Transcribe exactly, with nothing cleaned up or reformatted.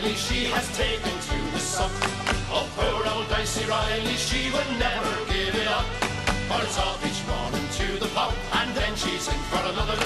Riley she has taken to the sup. Oh, poor old Dicey Riley, she would never give it up. For it's off each morning to the pub, and then she's in for another